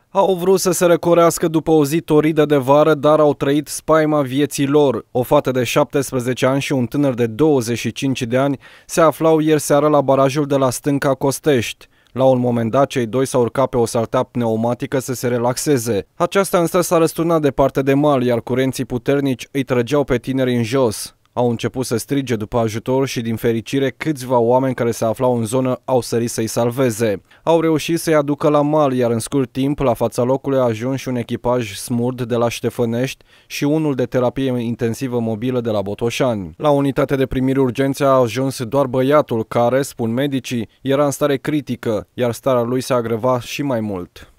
Au vrut să se răcorească după o zi toridă de vară, dar au trăit spaima vieții lor. O fată de 17 ani și un tânăr de 25 de ani se aflau ieri seară la barajul de la Stânca Costești. La un moment dat, cei doi s-au urcat pe o saltea pneumatică să se relaxeze. Aceasta însă s-a răsturnat departe de mal, iar curenții puternici îi trăgeau pe tineri în jos. Au început să strige după ajutor și, din fericire, câțiva oameni care se aflau în zonă au sărit să-i salveze. Au reușit să-i aducă la mal, iar în scurt timp, la fața locului a ajuns și un echipaj SMURD de la Ștefănești și unul de terapie intensivă mobilă de la Botoșani. La unitatea de primiri urgențe a ajuns doar băiatul care, spun medicii, era în stare critică, iar starea lui se agreva și mai mult.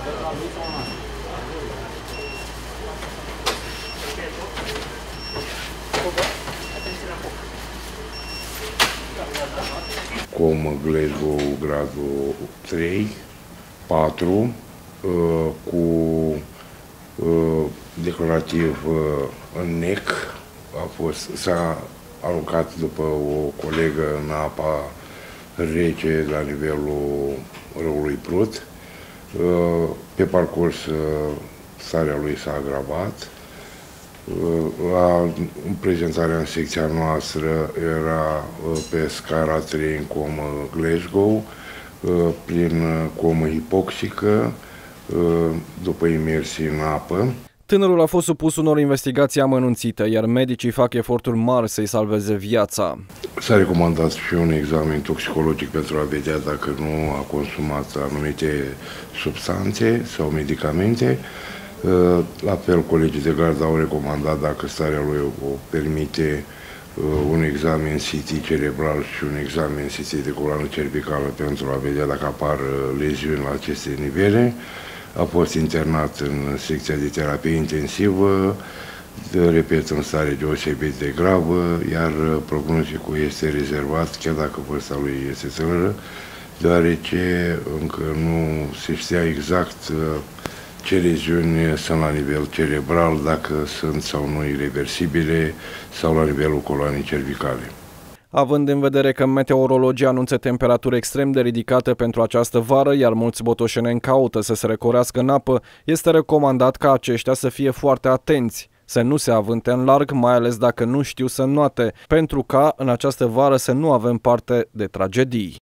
Comă Glasgow, gradul 3, 4, cu declarativ în nec. S-a aruncat după o colegă în apa rece la nivelul râului Prut. Pe parcurs starea lui s-a agravat. La prezentarea în secția noastră era pe scara 3 în comă Glasgow, prin comă hipoxică, după imersie în apă. Tânărul a fost supus unor investigații amănunțite, iar medicii fac eforturi mari să-i salveze viața. S-a recomandat și un examen toxicologic pentru a vedea dacă nu a consumat anumite substanțe sau medicamente. La fel, colegii de gardă au recomandat, dacă starea lui o permite, un examen CT cerebral și un examen CT de coloană cervicală pentru a vedea dacă apar leziuni la aceste nivele. A fost internat în secția de terapie intensivă, repet, în stare deosebit de gravă, iar prognosticul este rezervat, chiar dacă vârsta lui este tânără, deoarece încă nu se știa exact ce leziuni sunt la nivel cerebral, dacă sunt sau nu irreversibile, sau la nivelul coloanei cervicale. Având în vedere că meteorologia anunță temperaturi extrem de ridicate pentru această vară, iar mulți botoșeneni caută să se răcorească în apă, este recomandat ca aceștia să fie foarte atenți, să nu se avânte în larg, mai ales dacă nu știu să înnoate, pentru ca în această vară să nu avem parte de tragedii.